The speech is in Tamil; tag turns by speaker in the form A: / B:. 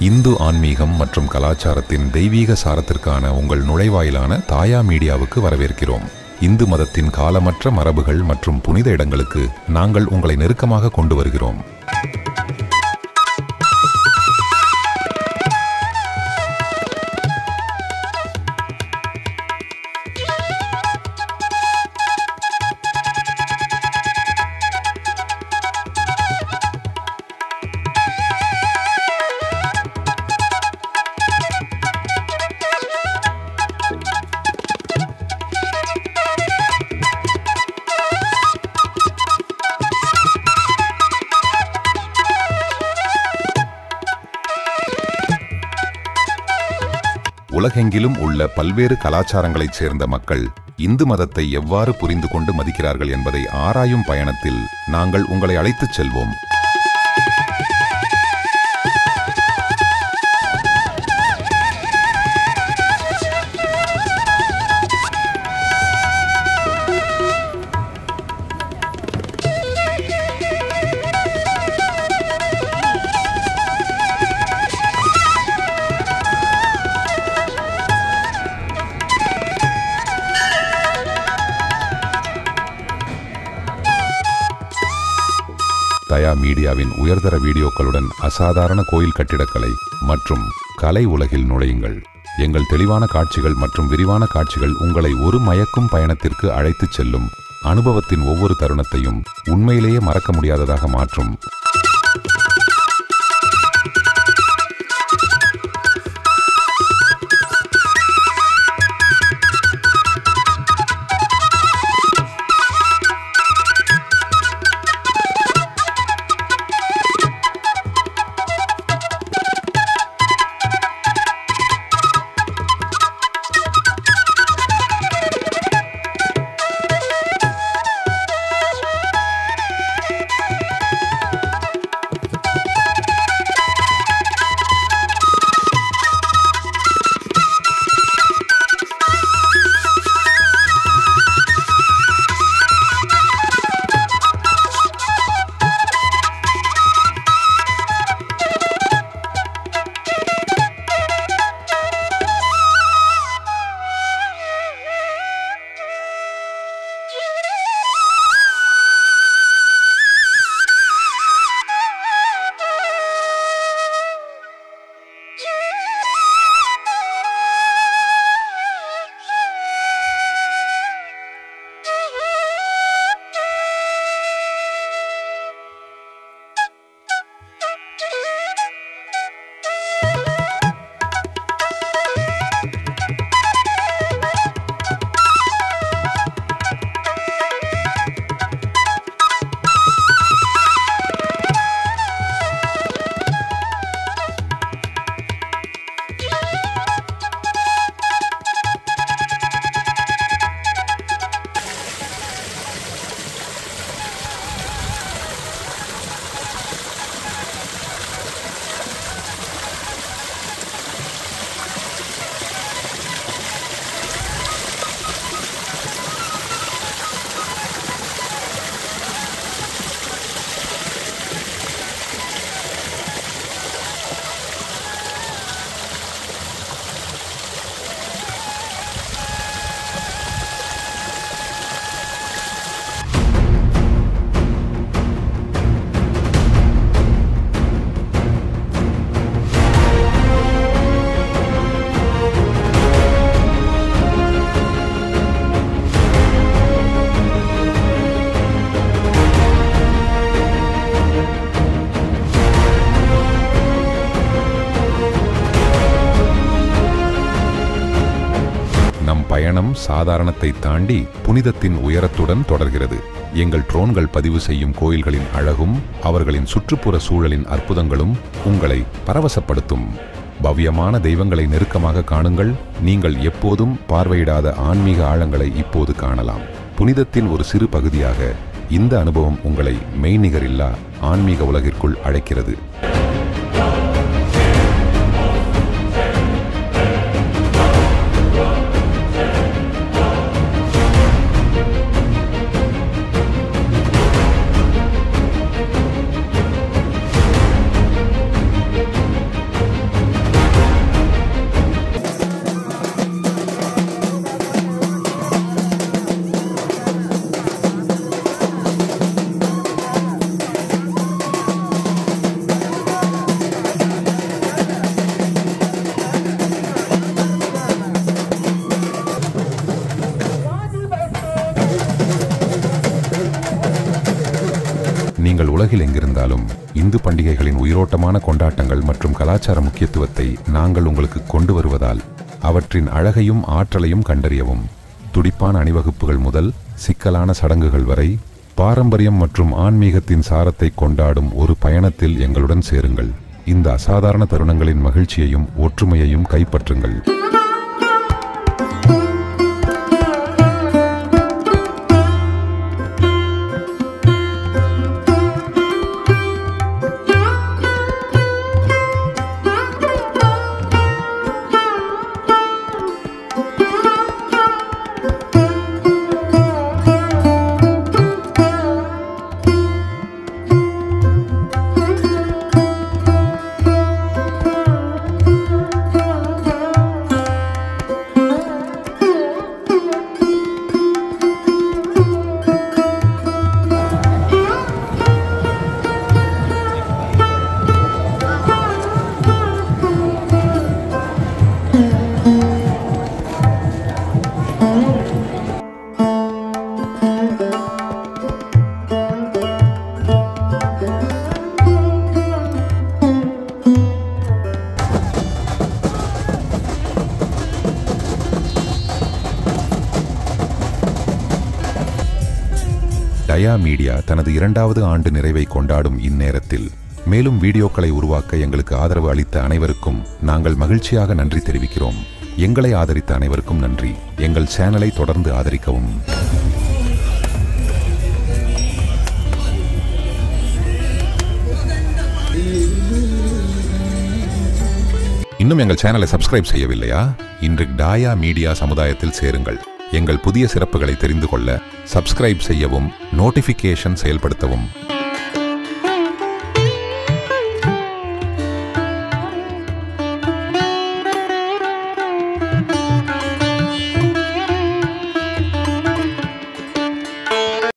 A: இந்து ஆன்மீகம் மற்றும் கலாச்சாரத்தின் தெய்வீக சாரத்திற்கான உங்கள் நுழைவாயிலான தாயா மீடியாவுக்கு வரவேற்கிறோம். இந்து மதத்தின் காலமற்ற மரபுகள் மற்றும் புனித இடங்களுக்கு நாங்கள் உங்களை நெருக்கமாக கொண்டு வருகிறோம். உலகெங்கிலும் உள்ள பல்வேறு கலாச்சாரங்களைச் சேர்ந்த மக்கள் இந்து மதத்தை எவ்வாறு புரிந்து கொண்டு மதிக்கிறார்கள் என்பதை ஆராயும் பயணத்தில் நாங்கள் உங்களை அழைத்துச் செல்வோம். தயா மீடியாவின் உயர்தர வீடியோக்களுடன் அசாதாரண கோயில் கட்டிடக்கலை மற்றும் கலை உலகில் நுழையுங்கள். எங்கள் தெளிவான காட்சிகள் மற்றும் விரிவான காட்சிகள் உங்களை ஒரு மயக்கும் பயணத்திற்கு அழைத்துச் செல்லும். அனுபவத்தின் ஒவ்வொரு தருணத்தையும் உண்மையிலேயே மறக்க முடியாததாக மாற்றும். பயணம் சாதாரணத்தை தாண்டி புனிதத்தின் உயரத்துடன் தொடர்கிறது. எங்கள் ட்ரோன்கள் பதிவு செய்யும் கோயில்களின் அழகும் அவர்களின் சுற்றுப்புற சூழலின் அற்புதங்களும் உங்களை பரவசப்படுத்தும். பவ்யமான தெய்வங்களை நெருக்கமாக காணுங்கள். நீங்கள் எப்போதும் பார்வையிடாத ஆன்மீக ஆழங்களை இப்போது காணலாம். புனிதத்தின் ஒரு சிறு பகுதியாக இந்த அனுபவம் உங்களை மெய்நிகரில்லா ஆன்மீக உலகிற்குள் அழைக்கிறது. நீங்கள் உலகில் எங்கிருந்தாலும் இந்து பண்டிகைகளின் உயிரோட்டமான கொண்டாட்டங்கள் மற்றும் கலாச்சார முக்கியத்துவத்தை நாங்கள் உங்களுக்கு கொண்டு வருவதால் அவற்றின் அழகையும் ஆற்றலையும் கண்டறியவும். துடிப்பான அணிவகுப்புகள் முதல் சிக்கலான சடங்குகள் வரை பாரம்பரியம் மற்றும் ஆன்மீகத்தின் சாரத்தை கொண்டாடும் ஒரு பயணத்தில் எங்களுடன் சேருங்கள். இந்த அசாதாரண தருணங்களின் மகிழ்ச்சியையும் ஒற்றுமையையும் கைப்பற்றுங்கள். டயா மீடியா தனது 2வது ஆண்டு நிறைவை கொண்டாடும் இந்நேரத்தில் மேலும் வீடியோக்களை உருவாக்க எங்களுக்கு ஆதரவு அளித்த அனைவருக்கும் நாங்கள் மகிழ்ச்சியாக நன்றி தெரிவிக்கிறோம். எங்களை ஆதரித்த அனைவருக்கும் நன்றி. எங்கள் சேனலை தொடர்ந்து ஆதரிக்கவும். இன்னும் எங்கள் சேனலை சப்ஸ்கிரைப் செய்யவில்லையா? இன்று டாயா மீடியா சமுதாயத்தில் சேருங்கள். எங்கள் புதிய சிறப்புகளை தெரிந்து கொள்ள சப்ஸ்கிரைப் செய்யவும், நோட்டிஃபிகேஷன் செயல்படுத்தவும்.